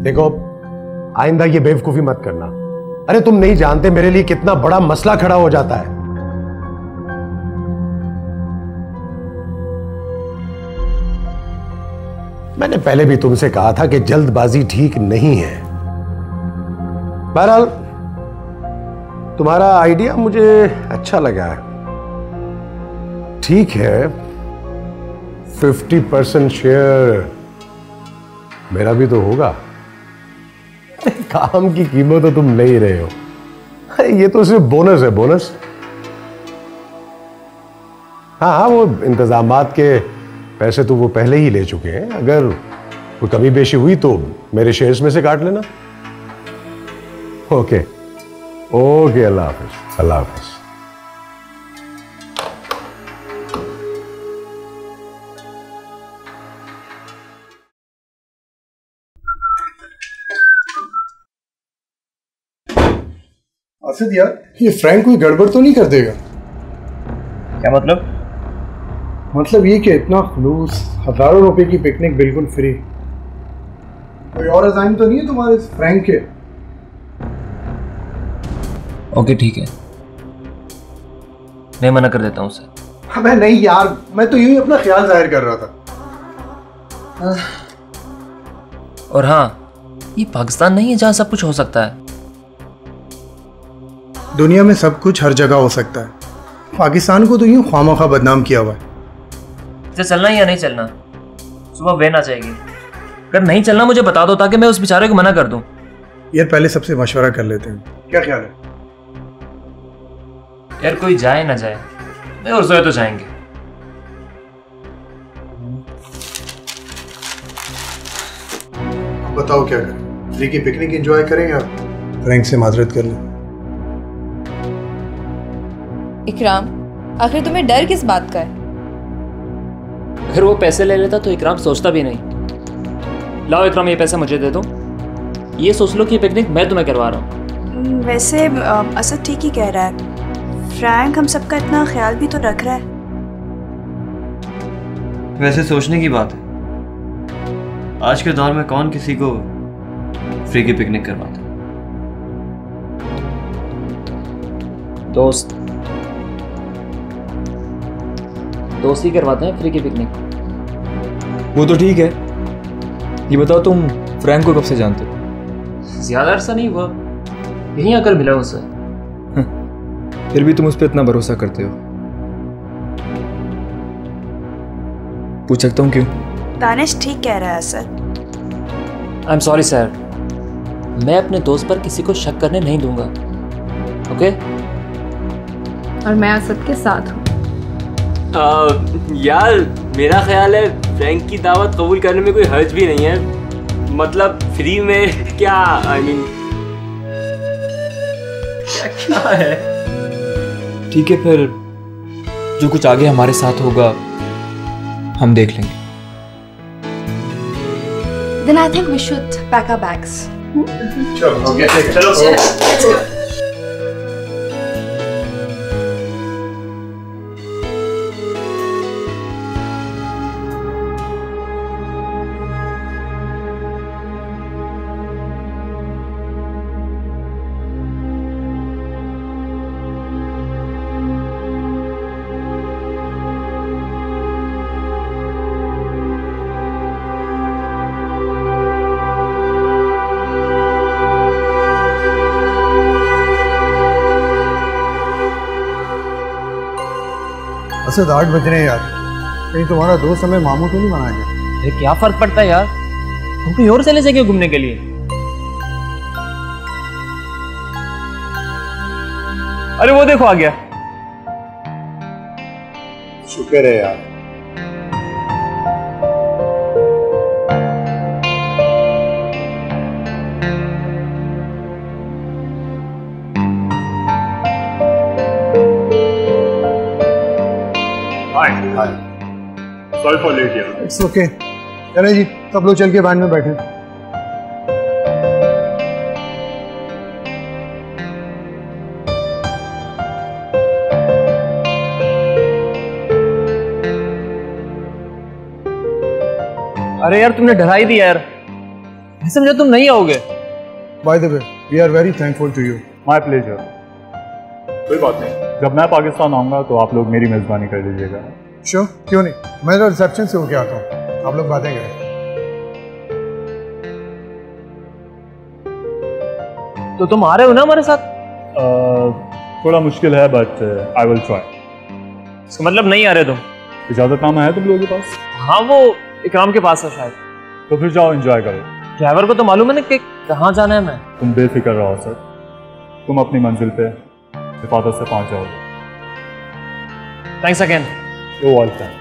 देखो, आइंदा ये बेवकूफी मत करना। अरे तुम नहीं जानते मेरे लिए कितना बड़ा मसला खड़ा हो जाता है। मैंने पहले भी तुमसे कहा था कि जल्दबाजी ठीक नहीं है। बहरहाल तुम्हारा आइडिया मुझे अच्छा लगा है। ठीक है, 50% शेयर मेरा भी तो होगा। काम की कीमत तो तुम ले ही रहे हो। ये तो सिर्फ बोनस है, बोनस। हाँ, वो इंतजामात के पैसे तो वो पहले ही ले चुके हैं। अगर कोई कमी बेशी हुई तो मेरे शेयर्स में से काट लेना। ओके ओके, अल्लाह हाफिज, अल्लाह हाफिज। आसिद यार, ये फ्रैंक कोई गड़बड़ तो नहीं कर देगा? क्या मतलब? मतलब ये कि इतना खुलूस, हजारों रुपए की पिकनिक बिल्कुल फ्री। कोई और अज़ाइम तो नहीं है तुम्हारे फ्रैंक के? ओके ठीक है, मैं मना कर देता हूँ उसे। अबे नहीं यार, मैं तो यूं ही अपना ख्याल जाहिर कर रहा था। और हाँ, ये पाकिस्तान नहीं है जहाँ सब कुछ हो सकता है। दुनिया में सब कुछ हर जगह हो सकता है। पाकिस्तान को तो यूं ख्वामखा बदनाम किया हुआ है। इसे चलना है या नहीं चलना? सुबह वैन आ जाएगी। अगर नहीं चलना मुझे बता दो ताकि मैं उस बेचारे को मना कर दूं। यार पहले सबसे मशवरा कर लेते हैं, क्या ख्याल है? यार कोई जाए ना जाए, मैं और जोया तो जाएंगे। बताओ क्या करें? फ्री की पिकनिक एंजॉय करें या फ्रैंक से माजरत कर लें? इकराम, आखिर तुम्हें डर किस बात का है? अगर वो पैसे ले लेता तो इकराम सोचता भी नहीं। लाओ इकराम, ये पैसे मुझे दे दो। ये सोच लो कि पिकनिक मैं तुम्हें करवा रहा हूँ। वैसे असद ठीक ही कह रहा है। फ्रैंक हम सबका इतना ख्याल भी तो रख रहा है। वैसे सोचने की बात है, आज के दौर में कौन किसी को फ्री की पिकनिक करवाता? दोस्त ही करवाते हैं फ्री की पिकनिक। वो तो ठीक है, ये बताओ तुम फ्रैंक को कब से जानते हो? ज्यादा अरसा नहीं हुआ, यहीं आकर मिला उससे। फिर भी तुम उस पर इतना भरोसा करते हो? पूछ सकता हूँ क्यों? दानिश ठीक कह रहा है Asad. I am sorry sir, मैं अपने दोस्त पर किसी को शक करने नहीं दूंगा। ओके? और मैं असद के साथ हूँ। यार मेरा ख्याल है फ्रैंक की दावत कबूल करने में कोई हर्ज भी नहीं है। मतलब फ्री में क्या, आई मीन क्या है? ठीक है, फिर जो कुछ आगे हमारे साथ होगा हम देख लेंगे। Then I think we should pack our bags. चलो। असद 8 बज रहे हैं यार, कहीं तुम्हारा दोस्त हमें मामू तो नहीं बना गया? अरे क्या फर्क पड़ता है यार, हम कहीं और चले जाएंगे घूमने के लिए। अरे वो देखो आ गया। शुक्र है यार। Sorry for late यार। It's okay. चले जी, सब लोग चल के वैन में बैठे। अरे यार तुमने डरा ही दिया यार। समझा तुम नहीं आओगे। By the way, we are very thankful to you. My pleasure. कोई बात नहीं, जब मैं पाकिस्तान आऊँगा तो आप लोग मेरी मेज़बानी कर लीजिएगा। श्योर, क्यों नहीं, मैं तो रिसेप्शन से होके आता हूँ, आप लोग बातें करें। तो तुम आ रहे हो ना हमारे साथ? थोड़ा मुश्किल है बट आई विल ट्राई। इसका मतलब नहीं आ रहे तुम? इजाज़तनामा है तुम लोगों के पास? हाँ, वो इकराम के पास है शायद। तो फिर जाओ, एंजॉय करो। ड्राइवर को तो मालूम है ना कि कहाँ जाना है मैं। तुम बेफिक्र रहो सर, तुम अपनी मंजिल पे हिफाजत से पहुँच जाओगे। Thanks again. You welcome.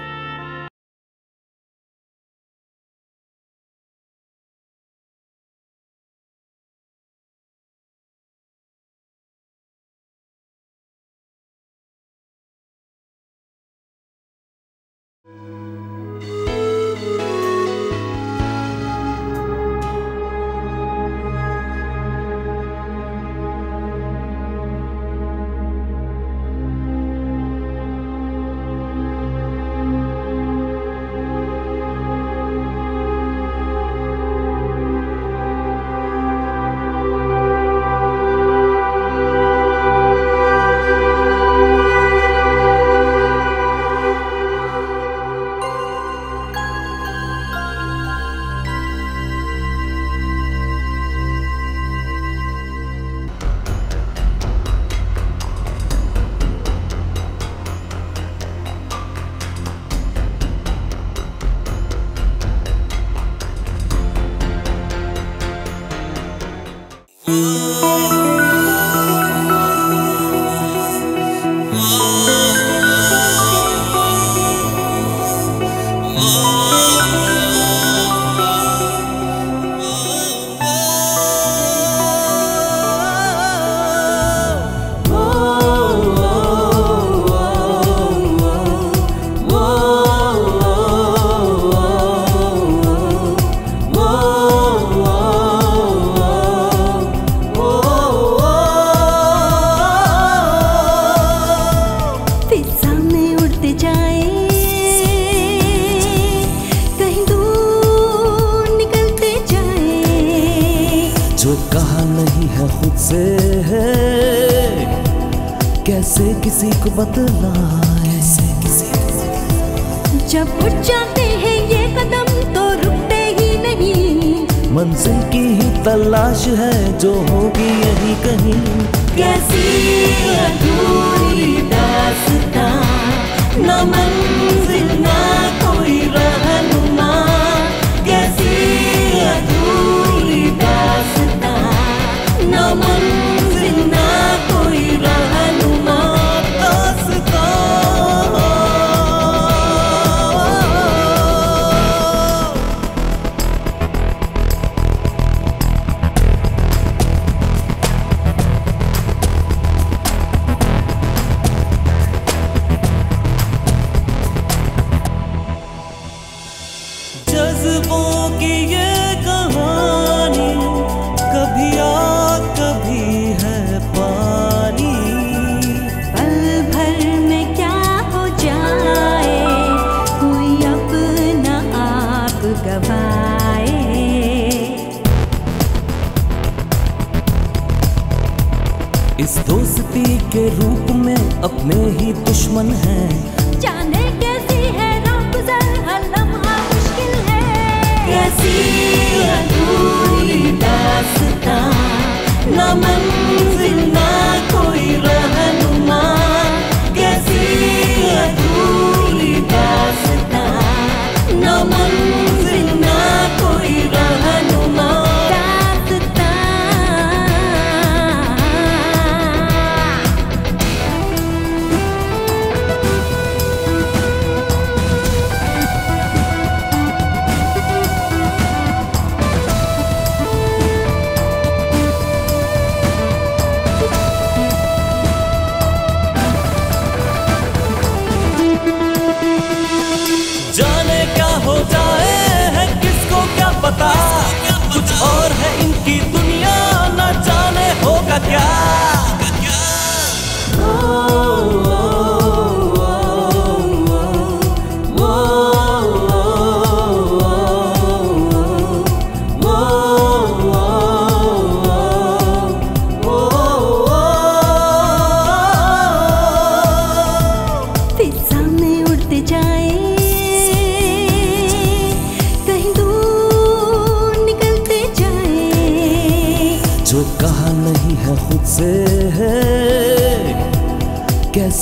कैसे किसी को बतलाए, जब उठ जाते हैं ये कदम तो रुकते ही नहीं। मंजिल की ही तलाश है जो होगी यहीं कहीं। कैसी अधूरी दास्तां, न मंजिल ना कोई रहनुमा। कैसी अधूरी दास्तां, न मंजिल ना कोई रहनुमा। जज्बों की ये कहानी कभी आग कभी है पानी। पल भर में क्या हो जाए कोई अपना आप गवाए। इस दोस्ती के रूप में अपने ही दुश्मन हैं। जाने कैसी है राहगुज़र, हर लम्हा मुश्किल है। कैसी अधूरी दास्तां, न मंजिल ना कोई रहनुमा। कैसी अधूरी दास्तां, न मंजिल ना कोई रहनुमा। जाने क्या हो जाए है किसको क्या पता, कुछ और है इनकी दुनिया न जाने होगा क्या।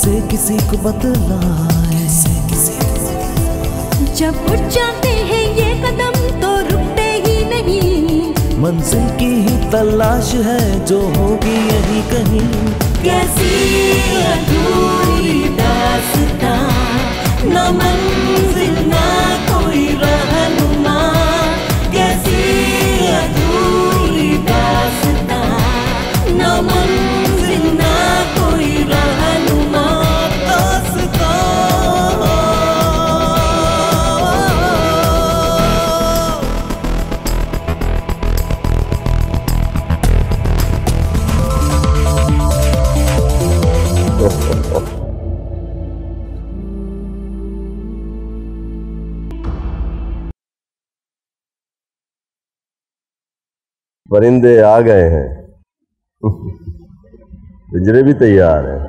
कैसे किसी को बतलाए, जब उठ जाते हैं ये कदम तो रुकते ही नहीं। मंजिल की ही तलाश है जो होगी यही कहीं। कैसी अधूरी दास्तां, न मंजिल ना कोई रहनुमा। कैसी अधूरी दास्तां, न मंजिल ना कोई रहनुमा। परिंदे आ गए हैं, पिंजरे भी तैयार हैं।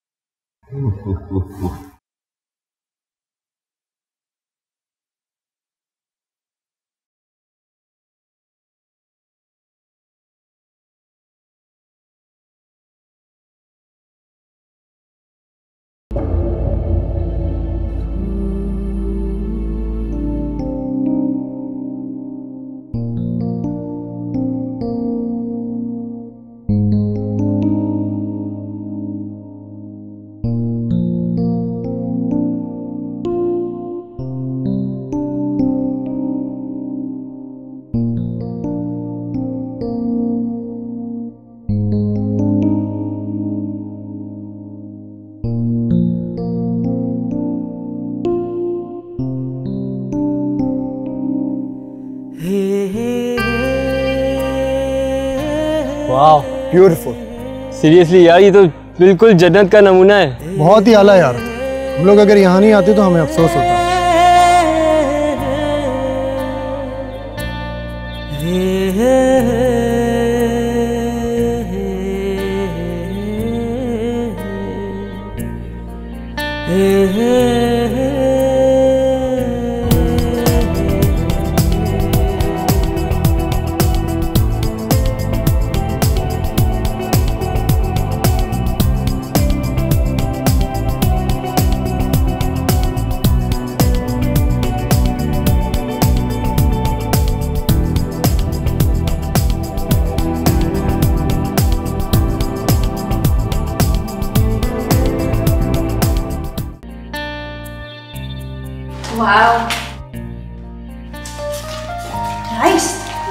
वाह, ब्यूटीफुल। सीरियसली यार, ये तो बिल्कुल जन्नत का नमूना है। बहुत ही आला यार। हम लोग अगर यहाँ नहीं आते तो हमें अफसोस होता। Wow, nice.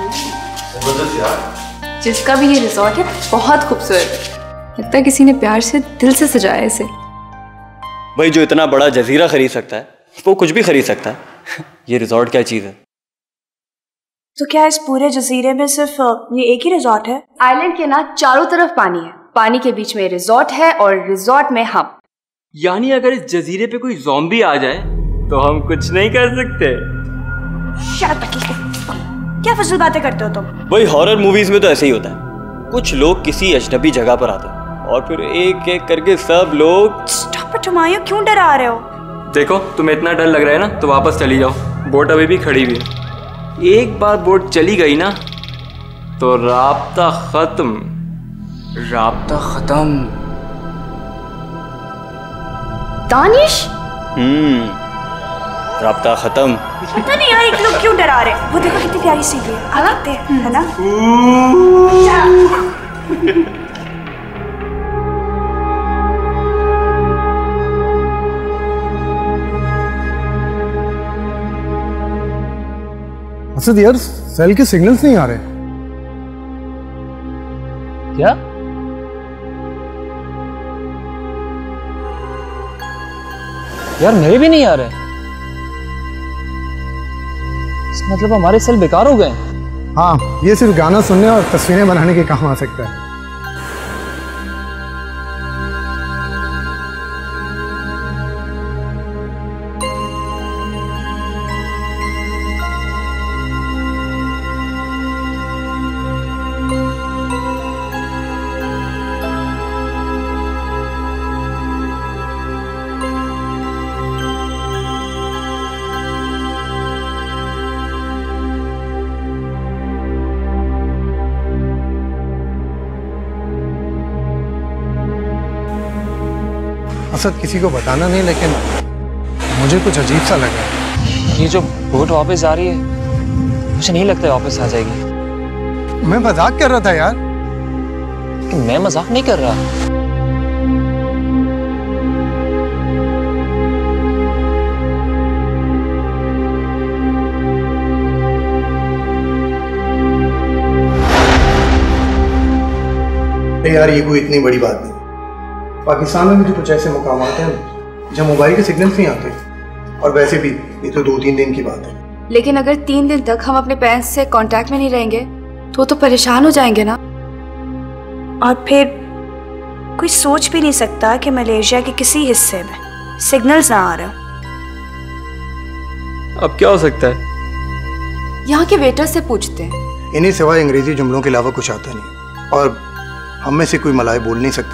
जिसका भी ये रिजॉर्ट है बहुत खूबसूरत है। लगता है किसी ने प्यार से दिल से सजाया इसे। भाई, जो इतना बड़ा जजीरा खरीद सकता है वो कुछ भी खरीद सकता है। ये रिजॉर्ट क्या चीज है? तो क्या इस पूरे जजीरे में सिर्फ ये एक ही रिजॉर्ट है? आइलैंड के ना चारों तरफ पानी है, पानी के बीच में रिजॉर्ट है और रिजॉर्ट में हम। यानी अगर इस जजीरे पे कोई ज़ॉम्बी आ जाए तो हम कुछ नहीं कर सकते। शट अप, क्या फजूल बातें करते हो तुम? वही हॉरर मूवीज में तो ऐसे ही होता है। कुछ लोग किसी अजनबी जगह पर आते हैं और फिर एक एक करके सब लोग। स्टॉप इट हुमायूं, क्यों डरा रहे हो? देखो, तुम्हें इतना डर लग रहा है ना, तो वापस चली जाओ। बोट अभी भी खड़ी हुई है। एक बार बोट चली गई ना तो राब्ता खत्म। राब्ता खत्म। दानिश, राब्ता खत्म। पता नहीं यार, एक लोग क्यों डरा रहे। वो देखो कितनी प्यारी सी है, आते हैं, है ना? असद यार, सेल के सिग्नल्स नहीं आ रहे। क्या? यार मेरे भी नहीं आ रहे। इसका मतलब हमारे सेल बेकार हो गए। हाँ, ये सिर्फ गाना सुनने और तस्वीरें बनाने के काम आ सकता है। मकसद किसी को बताना नहीं, लेकिन मुझे कुछ अजीब सा लगा। ये जो बोट वापस जा रही है, मुझे नहीं लगता है वापस आ जाएगी। मैं मजाक कर रहा था यार। मैं मजाक नहीं कर रहा। यार ये कोई इतनी बड़ी बात नहीं। पाकिस्तान में भी तो कुछ ऐसे मुकाम हैं जहाँ मोबाइल के सिग्नल्स नहीं आते, और वैसे भी ये तो 2-3 दिन की बात है। लेकिन अगर 3 दिन तक हम अपने पेरेंट्स से कांटेक्ट में नहीं रहेंगे तो परेशान हो जाएंगे ना। और फिर कोई सोच भी नहीं सकता कि मलेशिया के किसी हिस्से में सिग्नल्स ना आ रहे। अब क्या हो सकता है? यहाँ के वेटर से पूछते हैं। इन्हीं सिवाय अंग्रेजी जुमलों के अलावा कुछ आता नहीं, और हम में से कोई मलाई बोल नहीं सकता।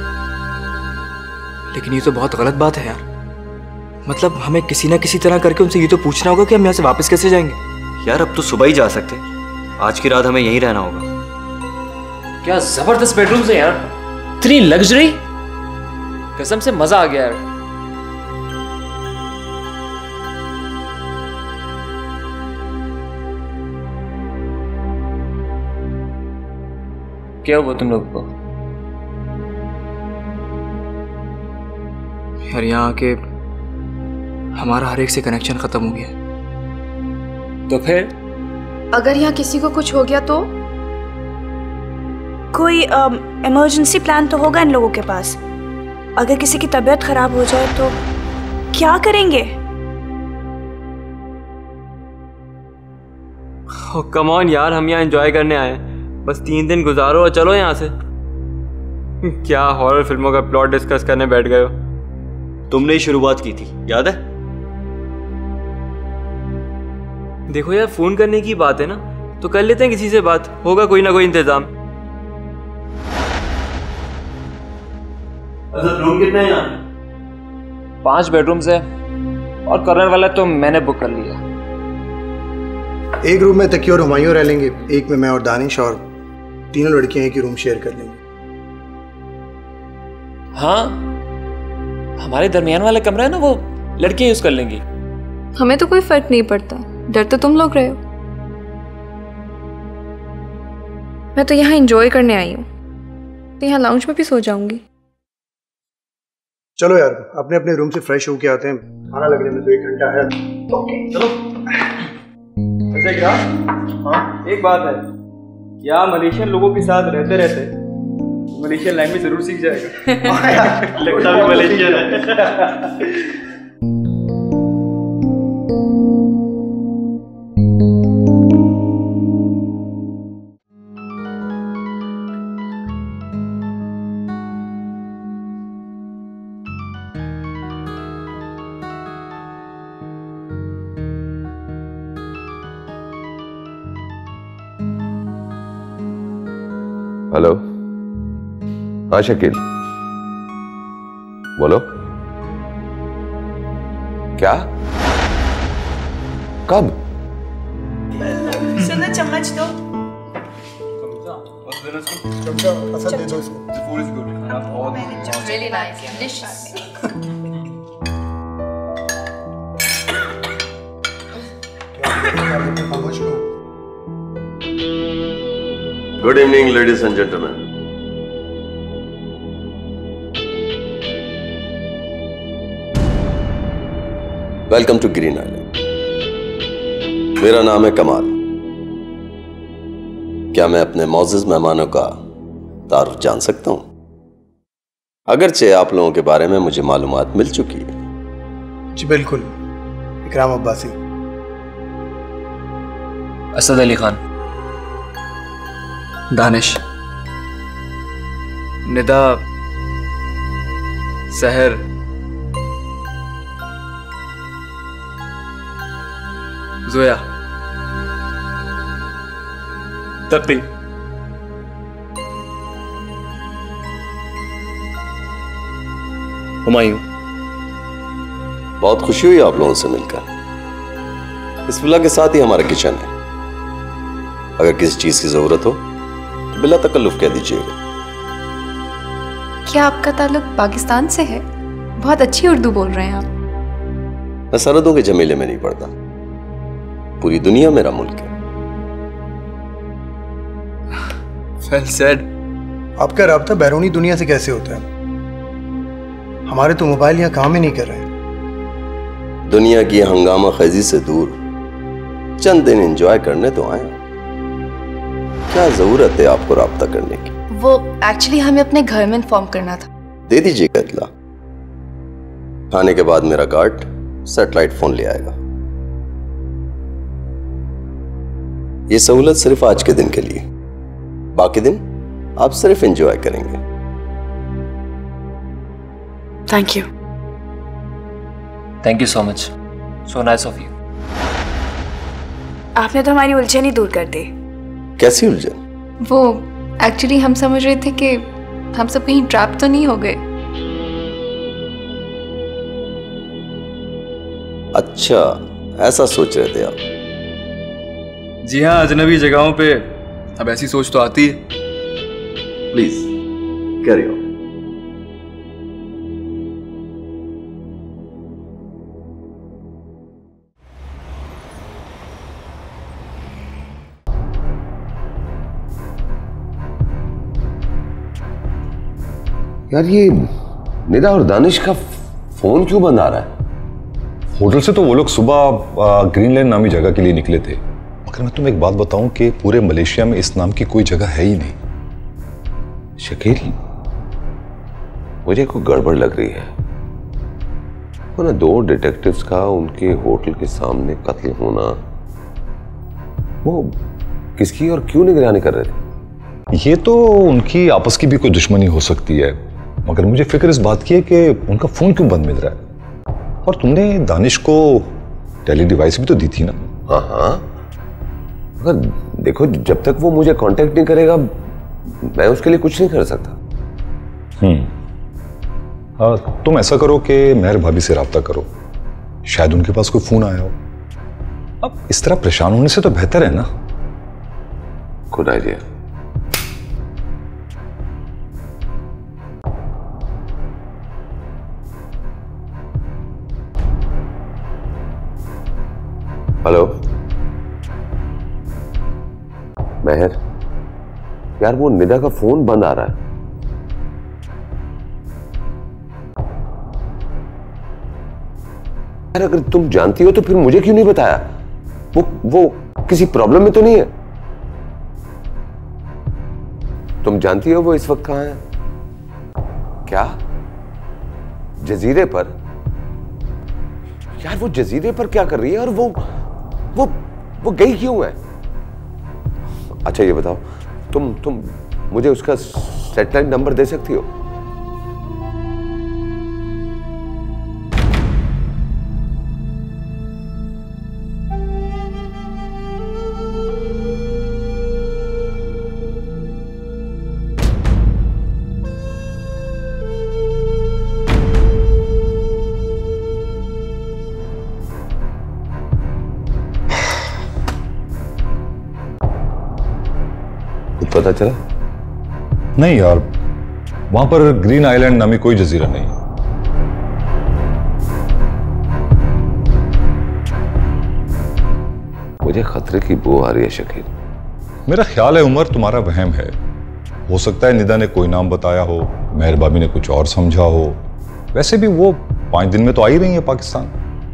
लेकिन ये तो बहुत गलत बात है यार। मतलब हमें किसी ना किसी तरह करके उनसे ये तो पूछना होगा कि हम यहाँ से वापस कैसे जाएंगे। यार अब तो सुबह ही जा सकते, आज की रात हमें यहीं रहना होगा। क्या जबरदस्त बेडरूम्स है यार, इतनी लग्जरी, कसम से मजा आ गया यार। क्या हुआ तुम लोग को? यार यहाँ आके हमारा हर एक से कनेक्शन खत्म हो गया। तो फिर अगर यहाँ किसी को कुछ हो गया तो? कोई इमरजेंसी प्लान तो होगा इन लोगों के पास। अगर किसी की तबीयत खराब हो जाए तो क्या करेंगे? कम ऑन यार, हम यहाँ एंजॉय करने आए हैं, बस 3 दिन गुजारो और चलो यहाँ से। क्या हॉरर फिल्मों का प्लॉट डिस्कस करने बैठ गए हो? तुमने ही शुरुआत की थी, याद है? देखो यार, फोन करने की बात है ना, तो कर लेते हैं किसी से बात, होगा कोई ना कोई इंतजाम। अच्छा रूम कितने हैं यहाँ? 5 बेडरूम्स है, और कॉर्नर वाला तो मैंने बुक कर लिया। एक रूम में तकिया और हुमायूं रह लेंगे, एक में मैं और दानिश, और तीनों लड़कियां एक ही रूम शेयर कर लेंगे। हाँ, हमारे दरमियान वाला कमरा है ना, वो लड़कियां यूज कर लेंगी। हमें तो कोई फर्क नहीं पड़ता, डर तो तुम लोग रहे हो। मैं तो यहाँ एंजॉय करने आई हूँ, तो यहाँ लाउंज में भी सो जाऊंगी। चलो यार, अपने अपने रूम से फ्रेश होके आते हैं, खाना लगने में तो 1 घंटा है। ओके चलो। अच्छा क्या? हाँ एक बात है, क्या मलेशियन लोगों के साथ रहते रहते मलेशियन लैंग्वेज जरूर सीख जाएगा। लगता भी मलेशियन है। हेलो, हाँ शकील, बोलो। क्या? कब? सुनो, चम्मच दो। चमचा असद दे दो इसको। Really nice, delicious. Good evening, ladies and gentlemen. Welcome to Green Island. मेरा नाम है कमाल। क्या मैं अपने मौजूद मेहमानों का तारुफ जान सकता हूं? अगरचे आप लोगों के बारे में मुझे मालूमात मिल चुकी है। जी बिल्कुल, इकराम अब्बासी। असद अली खान। दानिश, निदा, सहर, जोया, तपी, हुमायूं। बहुत खुशी हुई आप लोगों से मिलकर। इस विला के साथ ही हमारा किचन है, अगर किसी चीज की जरूरत हो बिला तकल्लुफ कह दीजिएगा। क्या आपका ताल्लुक पाकिस्तान से है? बहुत अच्छी उर्दू बोल रहे हैं आप। मैं सरहदों के झमेले में नहीं पड़ता, पूरी दुनिया मेरा मुल्क है। Well said. आपका राब्ता बैरूनी दुनिया से कैसे होता है? हमारे तो मोबाइल यहाँ काम ही नहीं कर रहे। दुनिया की हंगामा खेजी से दूर चंद दिन एंजॉय करने तो आए। क्या जरूरत है आपको राब्ता करने की? वो एक्चुअली हमें अपने घर में इन्फॉर्म करना था। दे दीजिएगा इत्तला। खाने के बाद मेरा गार्ड सैटेलाइट फोन ले आएगा। ये सहूलत सिर्फ आज के दिन के लिए, बाकी दिन आप सिर्फ एंजॉय करेंगे। Thank you. Thank you so much, so nice of you. आपने तो हमारी उलझन ही दूर कर दी। कैसी उलझन? वो एक्चुअली हम समझ रहे थे कि हम सब कहीं ट्रैप तो नहीं हो गए। अच्छा, ऐसा सोच रहे थे आप? जी हाँ, अजनबी जगहों पे अब ऐसी सोच तो आती है। Please carry on. यार ये निदा और दानिश का फोन क्यों बंद आ रहा है? होटल से तो वो लोग सुबह ग्रीनलैंड नामी जगह के लिए निकले थे, मगर मैं तुम्हें एक बात बताऊं कि पूरे मलेशिया में इस नाम की कोई जगह है ही नहीं। शकील, मुझे कोई गड़बड़ लग रही है। वो ना 2 डिटेक्टिव्स का उनके होटल के सामने कत्ल होना, वो किसकी और क्यों निगरानी कर रहे थे? ये तो उनकी आपस की भी कोई दुश्मनी हो सकती है, मगर मुझे फिक्र इस बात की है कि उनका फोन क्यों बंद मिल रहा है। और तुमने दानिश को टेली डिवाइस भी तो दी थी ना? हाँ हाँ, मगर देखो जब तक वो मुझे कांटेक्ट नहीं करेगा मैं उसके लिए कुछ नहीं कर सकता। तुम ऐसा करो कि मेहर भाभी से राब्ता करो, शायद उनके पास कोई फोन आया हो। अब इस तरह परेशान होने से तो बेहतर है ना। Good idea. हेलो मेहर, यार वो निदा का फोन बंद आ रहा है। यार अगर तुम जानती हो तो फिर मुझे क्यों नहीं बताया? वो किसी प्रॉब्लम में तो नहीं है? तुम जानती हो वो इस वक्त कहां है? क्या जजीरे पर? यार वो जजीरे पर क्या कर रही है और वो गई क्यों है? अच्छा ये बताओ, तुम मुझे उसका सैटेलाइट नंबर दे सकती हो? पता चला? नहीं यार, वहां पर ग्रीन आइलैंड नामी कोई जजीरा नहीं। मुझे खतरे की बू आ रही है शकील। मेरा ख्याल है उमर तुम्हारा वहम है। हो सकता है निदा ने कोई नाम बताया हो, मेहर भाभी ने कुछ और समझा हो। वैसे भी वो 5 दिन में तो आ ही रही है पाकिस्तान।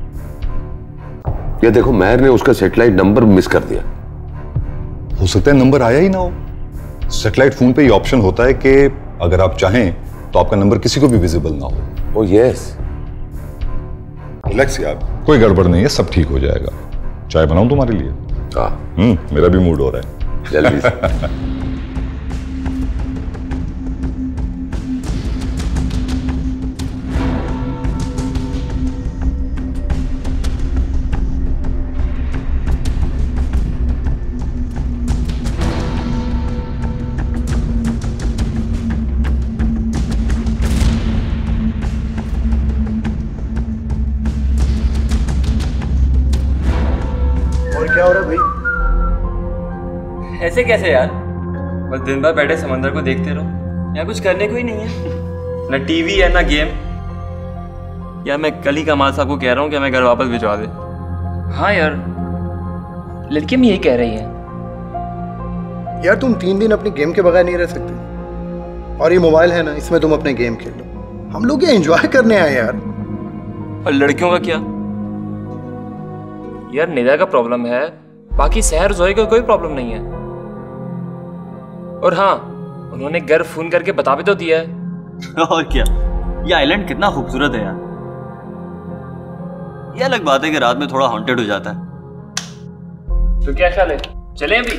ये देखो मेहर ने उसका सैटेलाइट नंबर मिस कर दिया। हो सकता है नंबर आया ही ना हो। सैटेलाइट फोन पे ये ऑप्शन होता है कि अगर आप चाहें तो आपका नंबर किसी को भी विजिबल ना हो। Oh yes. रिलैक्स यार, कोई गड़बड़ नहीं है, सब ठीक हो जाएगा। चाय बनाऊं तुम्हारे लिए? हाँ। मेरा भी मूड हो रहा है। जल्दी से। ऐसे कैसे यार? बस दिन भर बैठे समंदर को देखते रहो, यहाँ कुछ करने को ही नहीं है। ना टीवी है ना गेम। या मैं कल ही कमाल साहब को कह रहा हूँ कि हमें घर वापस भिजवा दे? हाँ यार, लड़की भी यही कह रही है। यार तुम 3 दिन अपनी गेम के बगैर नहीं रह सकते। और ये मोबाइल है ना, इसमें तुम अपने गेम खेल लो। हम लोग ये एंजॉय करने आए यार। और लड़कियों का क्या? यार निदा का प्रॉब्लम है, बाकी सहर जोई का कोई प्रॉब्लम नहीं है। और हाँ, उन्होंने घर फोन करके बता भी तो दिया है। और क्या, ये आइलैंड कितना खूबसूरत है यार। ये अलग बात है कि रात में थोड़ा हॉन्टेड हो जाता है। तो क्या ख्याल है, चलें अभी?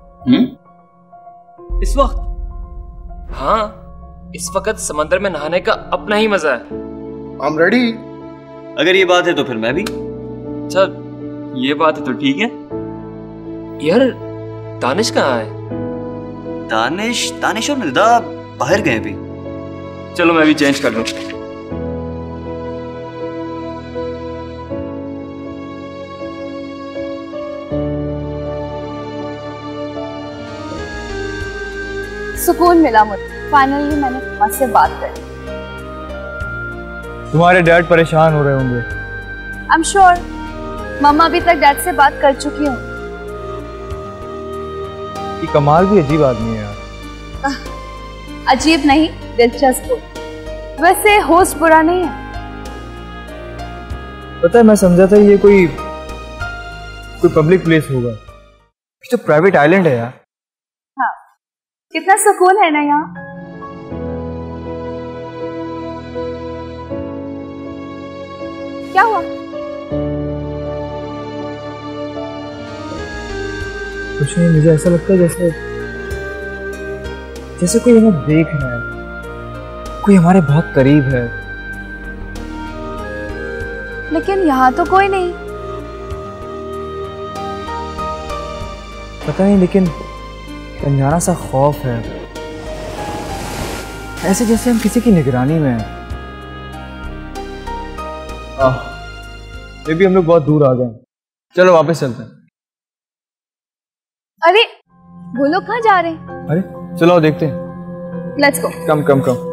इस वक्त? हाँ, इस वक्त समंदर में नहाने का अपना ही मजा है। I'm ready। अगर ये बात है तो फिर मैं भी। अच्छा, ये बात है तो ठीक है। यार दानिश कहाँ है? दानिश और निदा बाहर गए भी। चलो मैं भी चेंज कर लूं। सुकून मिला मुझे, फाइनली मैंने तुमसे बात करी। तुम्हारे डैड परेशान हो रहे होंगे। आई एम श्योर, मम्मा अभी तक डैड से बात कर चुकी हूँ। ये कमाल भी अजीब आदमी है यार। अजीब नहीं, दिलचस्प। वैसे होस्ट बुरा नहीं है। पता है, मैं समझा था ये कोई पब्लिक प्लेस होगा, तो प्राइवेट आइलैंड है यार। हाँ, कितना सुकून है ना यहाँ। क्या हुआ? कुछ नहीं, मुझे ऐसा लगता है जैसे कोई हमें देख रहा है, कोई हमारे बहुत करीब है। लेकिन यहाँ तो कोई नहीं। पता नहीं, लेकिन अनजाना सा खौफ है, ऐसे जैसे हम किसी की निगरानी में हैं। ये भी हम लोग बहुत दूर आ गए। चलो वापस चलते हैं। अरे वो लोग कहाँ जा रहे हैं? अरे चलो देखते हैं। Let's go. Come come come.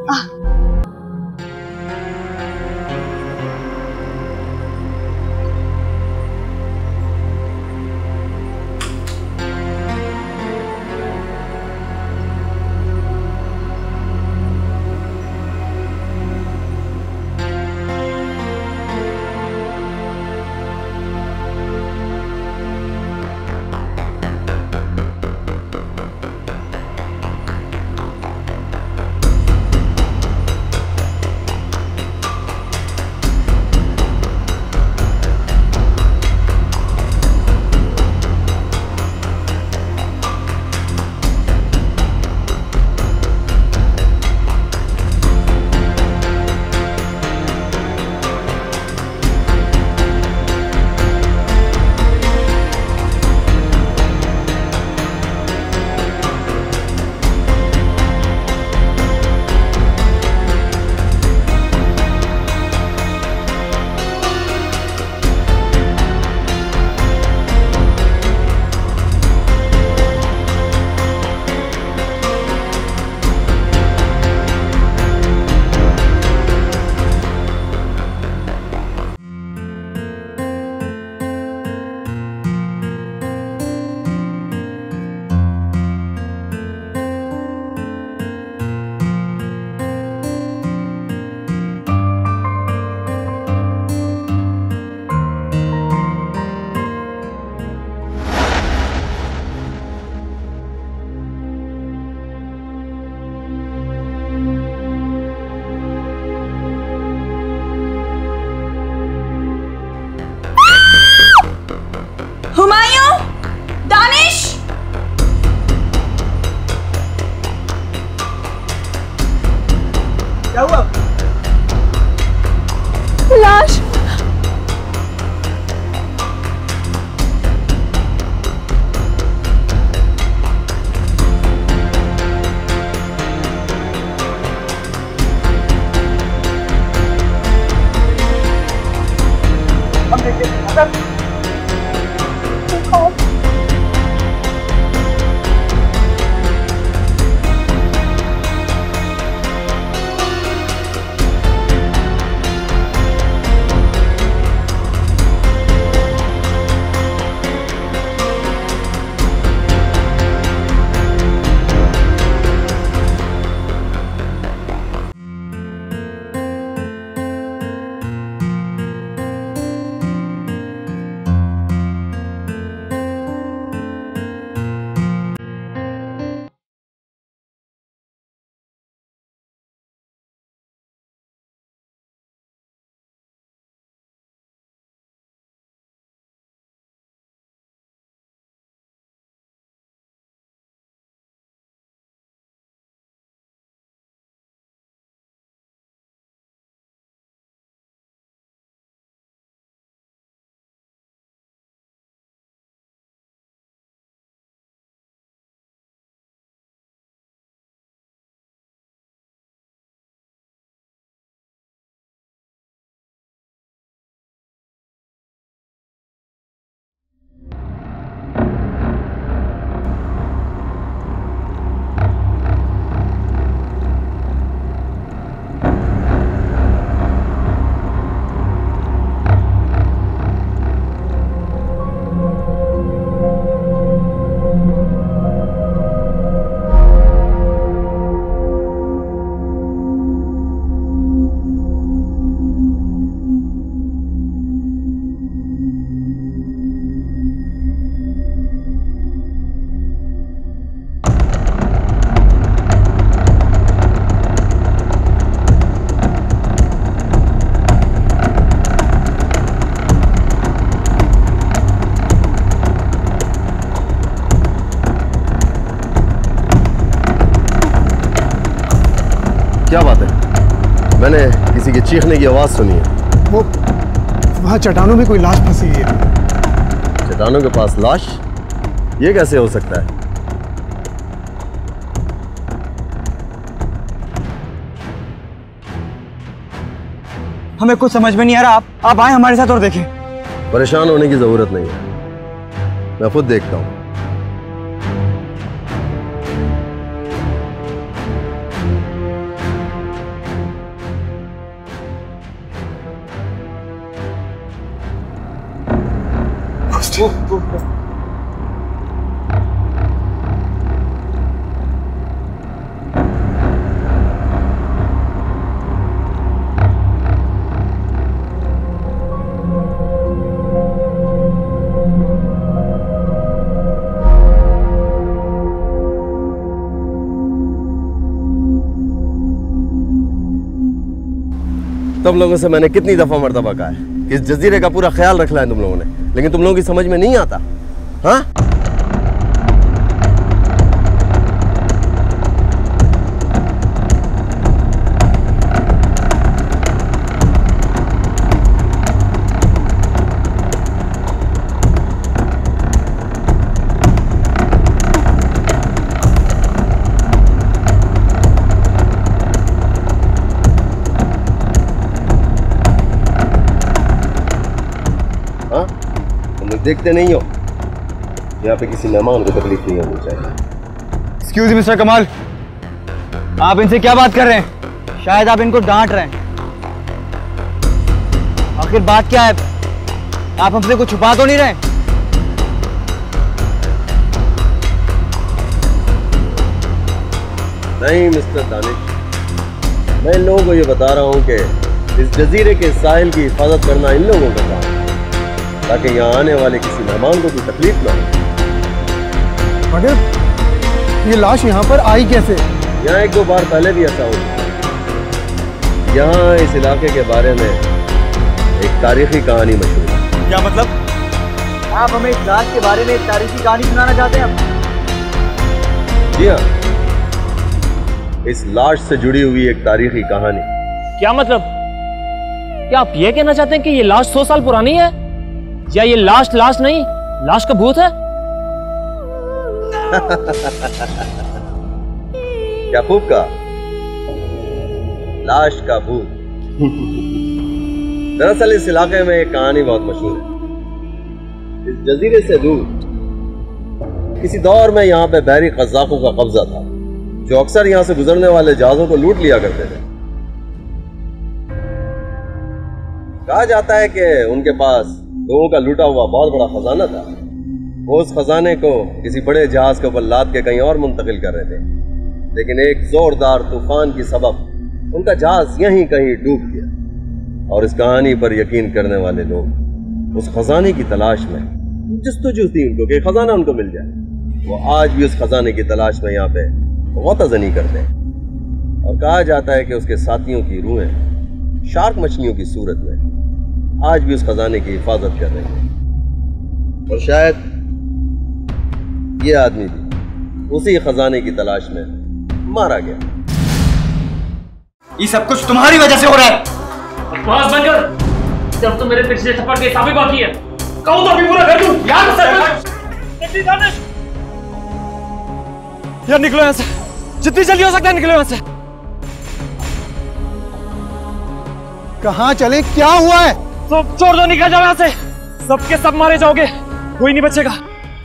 क्या बात है? मैंने किसी के चीखने की आवाज सुनी है। वो वहाँ चट्टानों में कोई लाश फंसी हुई है। चट्टानों के पास लाश? ये कैसे हो सकता है? हमें कुछ समझ में नहीं आ रहा। आप आए हमारे साथ और देखें। परेशान होने की जरूरत नहीं है, मैं खुद देखता हूं। तुम लोगों से मैंने कितनी दफा मर्तबा कहा है कि इस जजीरे का पूरा ख्याल रखना है तुम लोगों ने, लेकिन तुम लोगों की समझ में नहीं आता। हाँ, देखते नहीं हो यहाँ पे किसी मेहमान को तकलीफ नहीं होनी चाहिए। एक्सक्यूज मी मिस्टर कमाल, आप इनसे क्या बात कर रहे हैं? शायद आप इनको डांट रहे हैं। आखिर बात क्या है? आप हमसे कुछ छुपा तो नहीं रहे? नहीं मिस्टर दानिश, मैं इन लोगों को ये बता रहा हूँ कि इस जजीरे के साहिल की हिफाजत करना इन लोगों का काम है, ताकि यहाँ आने वाले किसी मेहमान को कोई तकलीफ ना हो। मगर ये लाश यहाँ पर आई कैसे? यहाँ एक दो बार पहले भी ऐसा हुआ। यहाँ इस इलाके के बारे में एक तारीखी कहानी मशहूर है। क्या मतलब? आप हमें इस लाश के बारे में एक तारीखी कहानी सुनाना चाहते हैं? जी हाँ, इस लाश से जुड़ी हुई एक तारीखी कहानी। क्या मतलब? क्या आप ये कहना चाहते हैं कि ये लाश 100 साल पुरानी है, या ये लाश नहीं, लाश का भूत है? क्या खूब कहा, लाश का भूत। दरअसल इस इलाके में एक कहानी बहुत मशहूर है। इस जजीरे से दूर किसी दौर में यहाँ पे बहरी कज़ाकों का कब्जा था, जो अक्सर यहाँ से गुजरने वाले जहाजों को लूट लिया करते थे। कहा जाता है कि उनके पास लोगों का लूटा हुआ बहुत बड़ा खजाना था। वो उस खजाने को किसी बड़े जहाज के ऊपर लाद के कहीं और मुंतकिल कर रहे थे, लेकिन एक जोरदार तूफान की सबब उनका जहाज यहीं कहीं डूब गया। और इस कहानी पर यकीन करने वाले लोग उस खजाने की तलाश में जस्तुजू थी उनको कि खजाना उनको मिल जाए। वो आज भी उस खजाने की तलाश में यहाँ पे गौताजनी करते हैं, और कहा जाता है कि उसके साथियों की रूहें शार्क मछलियों की सूरत में आज भी उस खजाने की हिफाजत कर रहे हैं। और शायद ये आदमी भी उसी खजाने की तलाश में मारा गया। ये सब कुछ तुम्हारी वजह से हो रहा है। बकवास बंद कर। सिर्फ तो मेरे पिछले थप्पड़ के हिसाब ही बाकी है। कहूं तो अभी पूरा कर दूं। यार निकलो यहाँ से, जितनी जल्दी हो सकता है निकलो यहाँ से। कहाँ चले? क्या हुआ है? सब छोड़ दो, निकल जाओ यहाँ से। सबके सब मारे जाओगे, कोई नहीं बचेगा।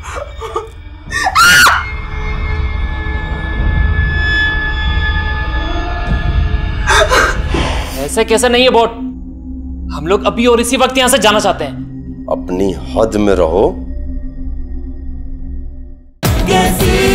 ऐसे कैसे नहीं है बोट? हम लोग अभी और इसी वक्त यहाँ से जाना चाहते हैं। अपनी हद में रहो। कैसी